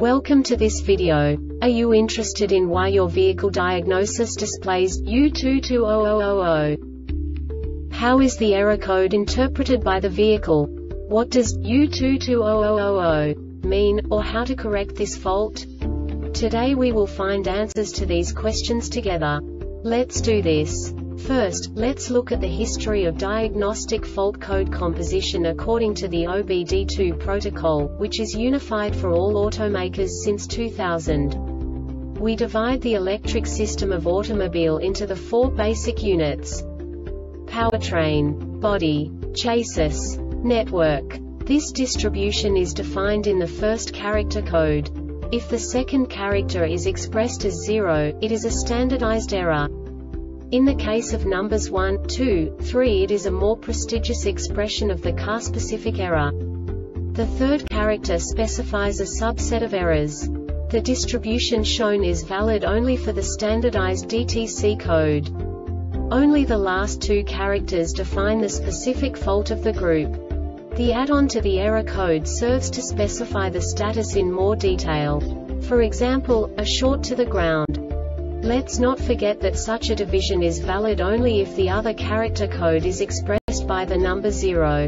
Welcome to this video. Are you interested in why your vehicle diagnosis displays U220000? How is the error code interpreted by the vehicle? What does U220000 mean, or how to correct this fault? Today we will find answers to these questions together. Let's do this. First, let's look at the history of diagnostic fault code composition according to the OBD2 protocol, which is unified for all automakers since 2000. We divide the electric system of automobile into the four basic units: powertrain, body, chassis, network. This distribution is defined in the first character code. If the second character is expressed as 0, it is a standardized error. In the case of numbers 1, 2, 3, it is a more prestigious expression of the car-specific error. The third character specifies a subset of errors. The distribution shown is valid only for the standardized DTC code. Only the last two characters define the specific fault of the group. The add-on to the error code serves to specify the status in more detail. For example, a short to the ground. Let's not forget that such a division is valid only if the other character code is expressed by the number 0.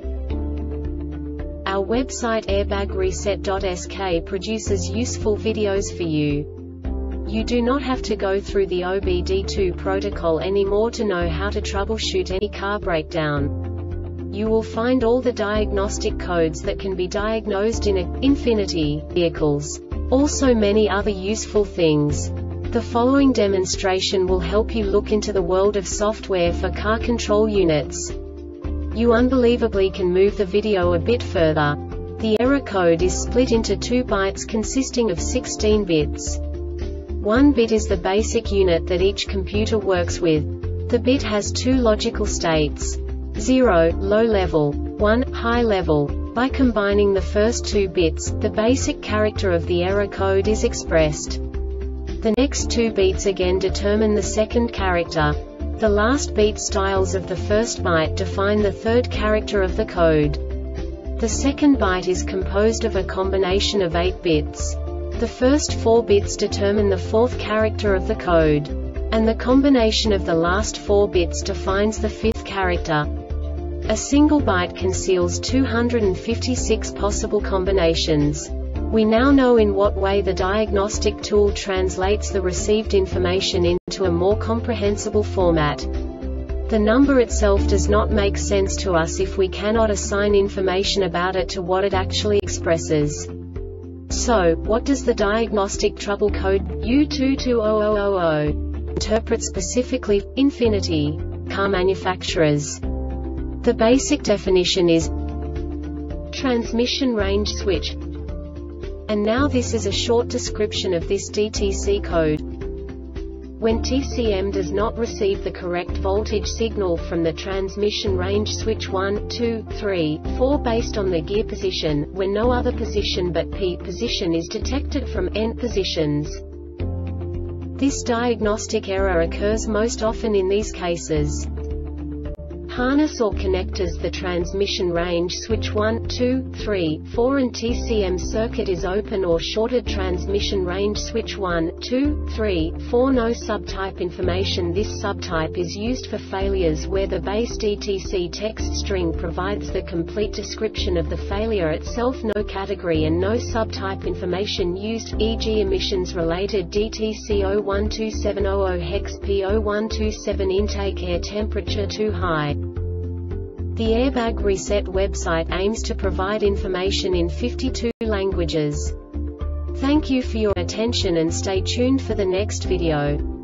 Our website airbagreset.sk produces useful videos for you. You do not have to go through the OBD2 protocol anymore to know how to troubleshoot any car breakdown. You will find all the diagnostic codes that can be diagnosed in Infiniti vehicles. Also many other useful things. The following demonstration will help you look into the world of software for car control units. You unbelievably can move the video a bit further. The error code is split into 2 bytes consisting of 16 bits. 1 bit is the basic unit that each computer works with. The bit has 2 logical states: 0, low level, 1, high level. By combining the first 2 bits, the basic character of the error code is expressed. The next 2 beats again determine the second character. The last beat styles of the first byte define the third character of the code. The second byte is composed of a combination of 8 bits. The first 4 bits determine the fourth character of the code. And the combination of the last 4 bits defines the fifth character. A single byte conceals 256 possible combinations. We now know in what way the diagnostic tool translates the received information into a more comprehensible format. The number itself does not make sense to us if we cannot assign information about it to what it actually expresses. So, what does the diagnostic trouble code U220000 interpret specifically for Infiniti car manufacturers? The basic definition is transmission range switch. And now this is a short description of this DTC code. When TCM does not receive the correct voltage signal from the transmission range switch 1, 2, 3, 4 based on the gear position, when no other position but P position is detected from N positions. This diagnostic error occurs most often in these cases: harness or connectors. The transmission range switch 1, 2, 3, 4 and TCM circuit is open or shorted. Transmission range switch 1, 2, 3, 4 no subtype information. This subtype is used for failures where the base DTC text string provides the complete description of the failure itself. No category and no subtype information used, e.g. emissions related DTC 012700 hex P0127 intake air temperature too high. The Airbag Reset website aims to provide information in 52 languages. Thank you for your attention and stay tuned for the next video.